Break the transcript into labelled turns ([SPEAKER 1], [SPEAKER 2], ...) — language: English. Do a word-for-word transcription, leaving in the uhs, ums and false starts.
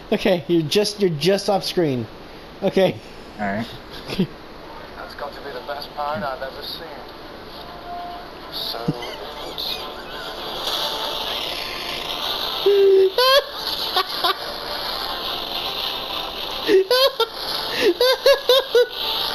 [SPEAKER 1] Okay, you're just you're just off screen. Okay.
[SPEAKER 2] All right.
[SPEAKER 3] That's got to be the best part I've ever seen. So good.